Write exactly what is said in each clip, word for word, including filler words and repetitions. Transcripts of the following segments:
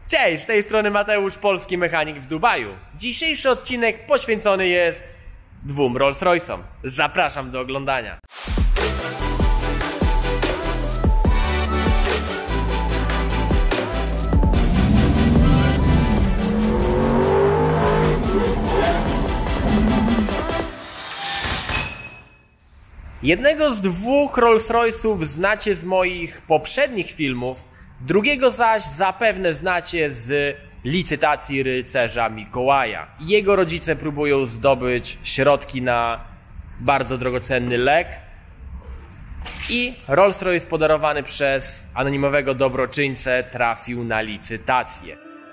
Cześć, z tej strony Mateusz, polski mechanik w Dubaju. Dzisiejszy odcinek poświęcony jest dwóm Rolls Royce'om. Zapraszam do oglądania. Jednego z dwóch Rolls Royce'ów znacie z moich poprzednich filmów, drugiego zaś zapewne znacie z licytacji rycerza Mikołaja. Jego rodzice próbują zdobyć środki na bardzo drogocenny lek i Rolls Royce podarowany przez anonimowego dobroczyńcę trafił na licytację.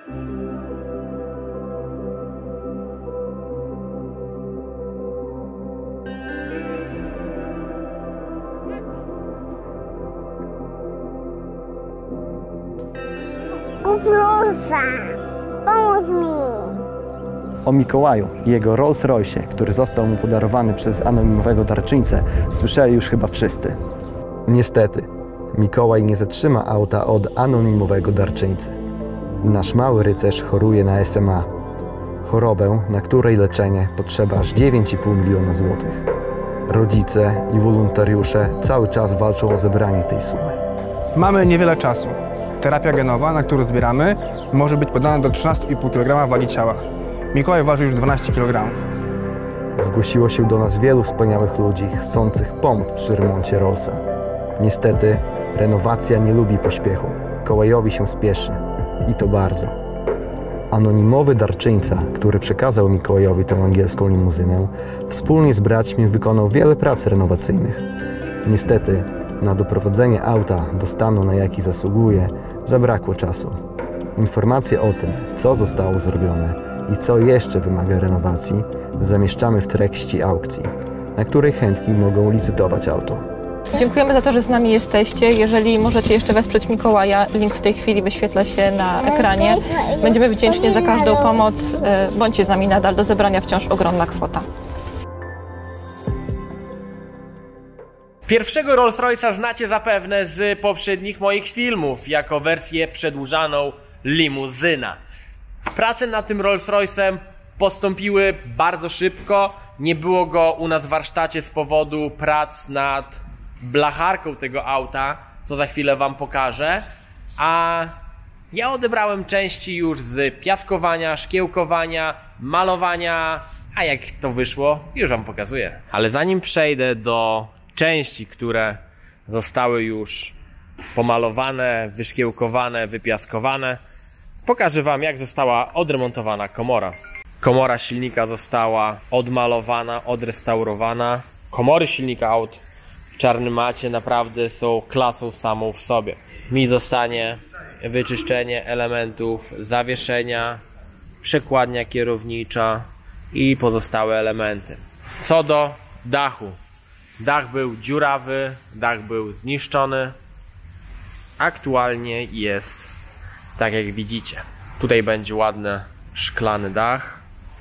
Rollsa, pomóż mi! O Mikołaju i jego Rolls Royce, który został mu podarowany przez anonimowego darczyńcę, słyszeli już chyba wszyscy. Niestety, Mikołaj nie zatrzyma auta od anonimowego darczyńcy. Nasz mały rycerz choruje na S M A. Chorobę, na której leczenie potrzeba aż dziewięć i pół miliona złotych. Rodzice i wolontariusze cały czas walczą o zebranie tej sumy. Mamy niewiele czasu. Terapia genowa, na którą zbieramy, może być podana do trzynastu i pół kilograma wagi ciała. Mikołaj waży już dwanaście kilogramów. Zgłosiło się do nas wielu wspaniałych ludzi, chcących pomóc przy remoncie Rollsa. Niestety, renowacja nie lubi pośpiechu. Mikołajowi się spieszy. I to bardzo. Anonimowy darczyńca, który przekazał Mikołajowi tę angielską limuzynę, wspólnie z braćmi wykonał wiele prac renowacyjnych. Niestety, na doprowadzenie auta do stanu, na jaki zasługuje, zabrakło czasu. Informacje o tym, co zostało zrobione i co jeszcze wymaga renowacji, zamieszczamy w treści aukcji, na której chętni mogą licytować auto. Dziękujemy za to, że z nami jesteście. Jeżeli możecie jeszcze wesprzeć Mikołaja, link w tej chwili wyświetla się na ekranie. Będziemy wdzięczni za każdą pomoc. Bądźcie z nami nadal, do zebrania wciąż ogromna kwota. Pierwszego Rolls Royce'a znacie zapewne z poprzednich moich filmów jako wersję przedłużaną limuzyna. Prace nad tym Rolls Royce'em postąpiły bardzo szybko. Nie było go u nas w warsztacie z powodu prac nad blacharką tego auta, co za chwilę wam pokażę. A ja odebrałem części już z piaskowania, szkiełkowania, malowania, a jak to wyszło, już wam pokazuję. Ale zanim przejdę do części, które zostały już pomalowane, wyszkiełkowane, wypiaskowane, pokażę wam, jak została odremontowana komora. Komora silnika została odmalowana, odrestaurowana. Komory silnika aut w czarnym macie naprawdę są klasą samą w sobie. Mi zostanie wyczyszczenie elementów zawieszenia, przekładnia kierownicza i pozostałe elementy. Co do dachu. Dach był dziurawy, dach był zniszczony. Aktualnie jest tak, jak widzicie. Tutaj będzie ładny szklany dach.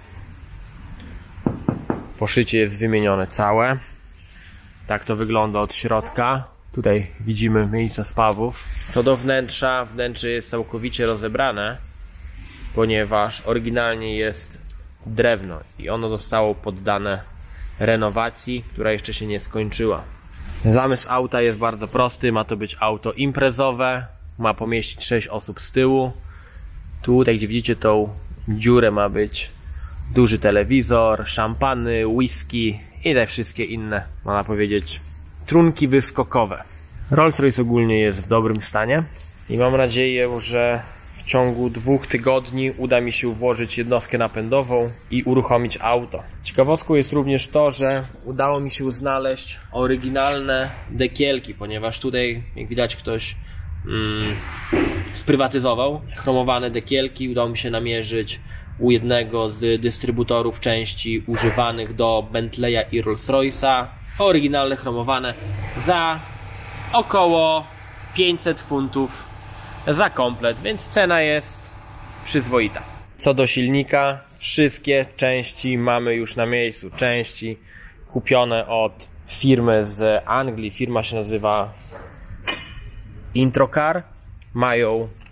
Poszycie jest wymienione całe. Tak to wygląda od środka. Tutaj widzimy miejsca spawów. Co do wnętrza, wnętrze jest całkowicie rozebrane, ponieważ oryginalnie jest drewno i ono zostało poddane renowacji, która jeszcze się nie skończyła. Zamysł auta jest bardzo prosty. Ma to być auto imprezowe. Ma pomieścić sześć osób z tyłu. Tutaj, gdzie widzicie tą dziurę, ma być duży telewizor, szampany, whisky i te wszystkie inne, można powiedzieć, trunki wyskokowe. Rolls Royce ogólnie jest w dobrym stanie i mam nadzieję, że w ciągu dwóch tygodni uda mi się włożyć jednostkę napędową i uruchomić auto. Ciekawostką jest również to, że udało mi się znaleźć oryginalne dekielki, ponieważ tutaj, jak widać, ktoś mm, sprywatyzował chromowane dekielki. Udało mi się namierzyć u jednego z dystrybutorów części używanych do Bentleya i Rolls Royce'a, oryginalne chromowane, za około pięćset funtów za komplet, więc cena jest przyzwoita. Co do silnika, wszystkie części mamy już na miejscu. Części kupione od firmy z Anglii. Firma się nazywa Introcar. Mają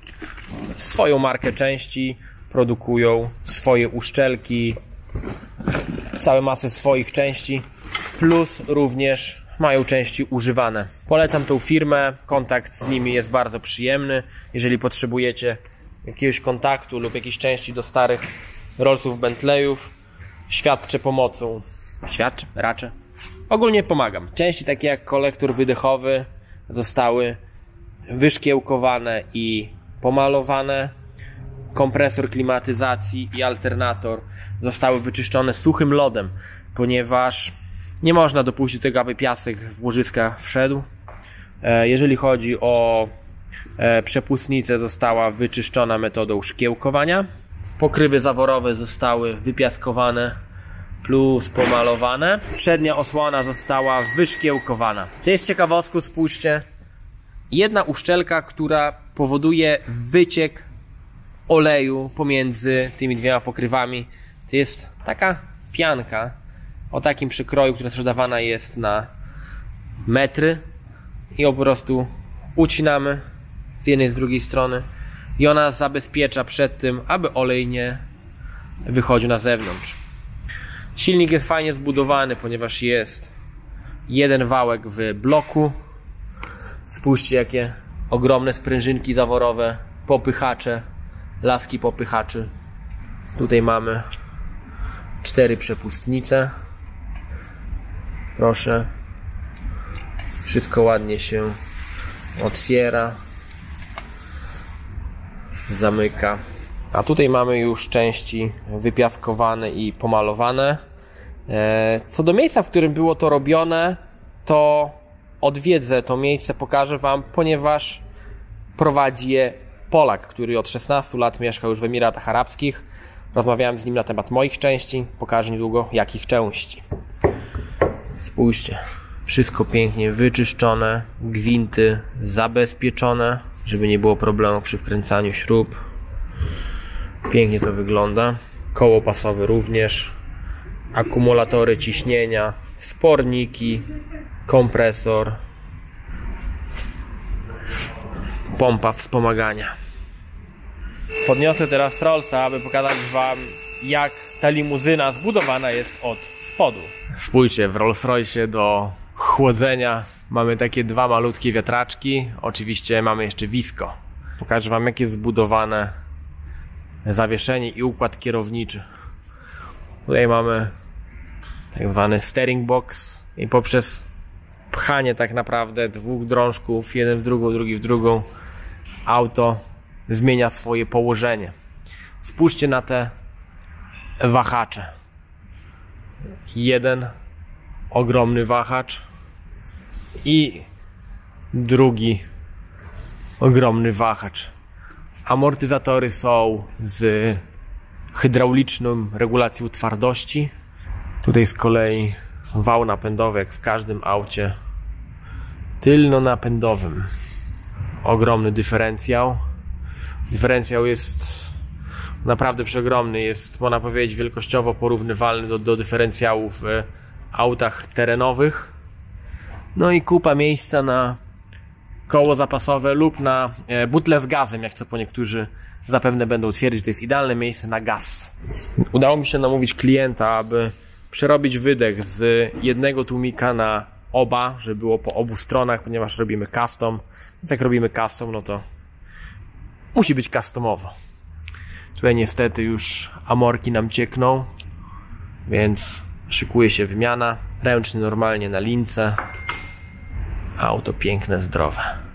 swoją markę części, produkują swoje uszczelki, całe masy swoich części, plus również mają części używane. Polecam tą firmę, kontakt z nimi jest bardzo przyjemny. Jeżeli potrzebujecie jakiegoś kontaktu lub jakiejś części do starych Rollsów, Bentleyów, świadczę pomocą. Świadczę? Raczej. Ogólnie pomagam. Części takie jak kolektor wydechowy zostały wyszkiełkowane i pomalowane. Kompresor klimatyzacji i alternator zostały wyczyszczone suchym lodem, ponieważ nie można dopuścić do tego, aby piasek w łożyska wszedł. Jeżeli chodzi o przepustnicę, została wyczyszczona metodą szkiełkowania. Pokrywy zaworowe zostały wypiaskowane plus pomalowane. Przednia osłona została wyszkiełkowana. Co jest ciekawostką, spójrzcie. Jedna uszczelka, która powoduje wyciek oleju pomiędzy tymi dwiema pokrywami. To jest taka pianka o takim przykroju, która sprzedawana jest na metry i po prostu ucinamy z jednej, z drugiej strony i ona zabezpiecza przed tym, aby olej nie wychodził na zewnątrz. Silnik jest fajnie zbudowany, ponieważ jest jeden wałek w bloku. Spójrzcie, jakie ogromne sprężynki zaworowe, popychacze, laski popychaczy. Tutaj mamy cztery przepustnice. Proszę. Wszystko ładnie się otwiera, zamyka. A tutaj mamy już części wypiaskowane i pomalowane. Co do miejsca, w którym było to robione, to odwiedzę to miejsce, pokażę Wam, ponieważ prowadzi je Polak, który od szesnastu lat mieszka już w Emiratach Arabskich. Rozmawiałem z nim na temat moich części. Pokażę niedługo, jakich części. Spójrzcie. Wszystko pięknie wyczyszczone, gwinty zabezpieczone, żeby nie było problemu przy wkręcaniu śrub. Pięknie to wygląda. Koło pasowe również. Akumulatory ciśnienia, wsporniki, kompresor, pompa wspomagania. Podniosę teraz Rollsa, aby pokazać Wam, jak ta limuzyna zbudowana jest od spodu. Spójrzcie, w Rolls-Royce do chłodzenia mamy takie dwa malutkie wiatraczki. Oczywiście mamy jeszcze wisko. Pokażę Wam, jak jest zbudowane zawieszenie i układ kierowniczy. Tutaj mamy tak zwany steering box i poprzez pchanie tak naprawdę dwóch drążków, jeden w drugą, drugi w drugą, auto zmienia swoje położenie. Spójrzcie na te wahacze. Jeden ogromny wahacz i drugi ogromny wahacz. Amortyzatory są z hydrauliczną regulacją twardości. Tutaj z kolei wał napędowy, jak w każdym aucie tylno-napędowym. Ogromny dyferencjał. Dyferencjał jest naprawdę przeogromny. Jest, można powiedzieć, wielkościowo porównywalny do, do dyferencjałów w autach terenowych. No i kupa miejsca na koło zapasowe lub na butle z gazem, jak to po niektórzy zapewne będą twierdzić. To jest idealne miejsce na gaz. Udało mi się namówić klienta, aby przerobić wydech z jednego tłumika na oba, żeby było po obu stronach, ponieważ robimy custom. Więc jak robimy custom, no to musi być customowo. Tutaj niestety już amorki nam ciekną, więc szykuje się wymiana. Ręczny normalnie na lince. Auto piękne, zdrowe.